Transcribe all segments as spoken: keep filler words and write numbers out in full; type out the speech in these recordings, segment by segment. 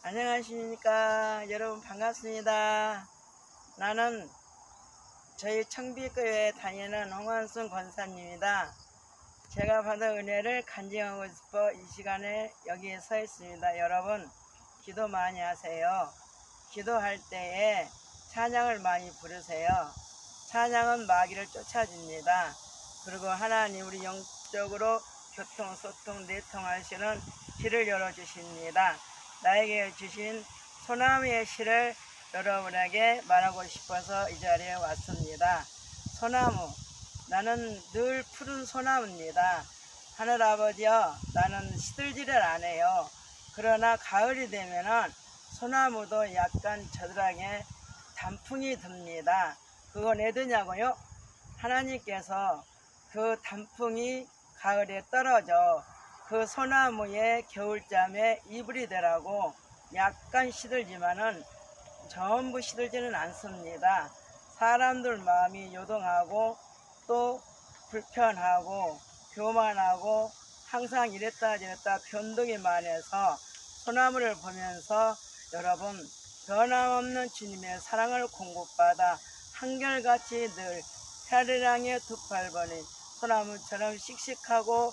안녕하십니까. 여러분 반갑습니다. 나는 저희 청비교회에 다니는 홍한순 권사님입니다. 제가 받은 은혜를 간증하고 싶어 이 시간에 여기에 서 있습니다. 여러분 기도 많이 하세요. 기도할 때에 찬양을 많이 부르세요. 찬양은 마귀를 쫓아줍니다. 그리고 하나님 우리 영적으로 교통, 소통, 내통하시는 길을 열어주십니다. 나에게 주신 소나무의 시를 여러분에게 말하고 싶어서 이 자리에 왔습니다. 소나무, 나는 늘 푸른 소나무입니다. 하늘아버지여, 나는 시들지를 않아요. 그러나 가을이 되면은 소나무도 약간 저들하게 단풍이 듭니다. 그건 왜 드냐고요? 하나님께서 그 단풍이 가을에 떨어져 그 소나무의 겨울잠에 이불이 되라고 약간 시들지만은 전부 시들지는 않습니다. 사람들 마음이 요동하고 또 불편하고 교만하고 항상 이랬다 저랬다 변동이 많아서 소나무를 보면서 여러분 변함없는 주님의 사랑을 공급받아 한결같이 늘 해아리랑의 두 팔번이 소나무처럼 씩씩하고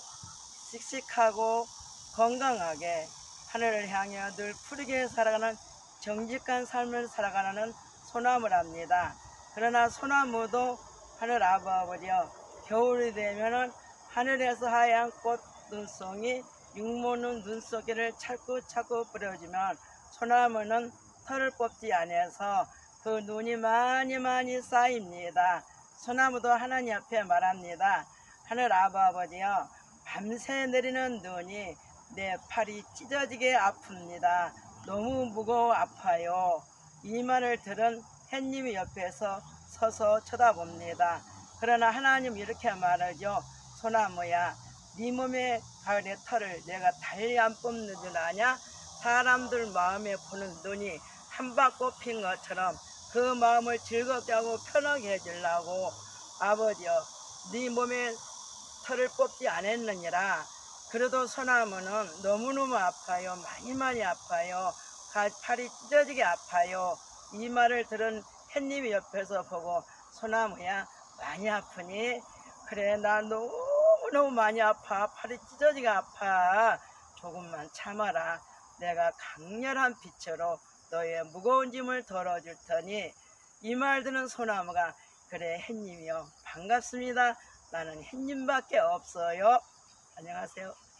씩씩하고 건강하게 하늘을 향해 늘 푸르게 살아가는 정직한 삶을 살아가는 소나무랍니다. 그러나 소나무도 하늘 아버지여, 겨울이 되면은 하늘에서 하얀 꽃 눈송이 육모는 눈속이를 차고 차고 뿌려주면 소나무는 털을 뽑지 않아서 그 눈이 많이 많이 쌓입니다. 소나무도 하나님 앞에 말합니다. 하늘 아버지여, 밤새 내리는 눈이 내 팔이 찢어지게 아픕니다. 너무 무거워 아파요. 이 말을 들은 햇님이 옆에서 서서 쳐다봅니다. 그러나 하나님 이렇게 말하죠. 소나무야, 네 몸의 가을의 털을 내가 달리 안 뽑는 줄 아냐? 사람들 마음에 보는 눈이 한 방 뽑힌 것처럼 그 마음을 즐겁게 하고 편하게 해주려고 아버지여, 네 몸에 털을 뽑지 않았느니라. 그래도 소나무는 너무너무 아파요. 많이 많이 아파요. 팔이 찢어지게 아파요. 이 말을 들은 햇님이 옆에서 보고 소나무야, 많이 아프니? 그래, 나 너무너무 많이 아파. 팔이 찢어지게 아파. 조금만 참아라. 내가 강렬한 빛으로 너의 무거운 짐을 덜어줄 테니. 이 말 듣는 소나무가 그래 햇님이요, 반갑습니다. 나는 햇님밖에 없어요. 안녕하세요.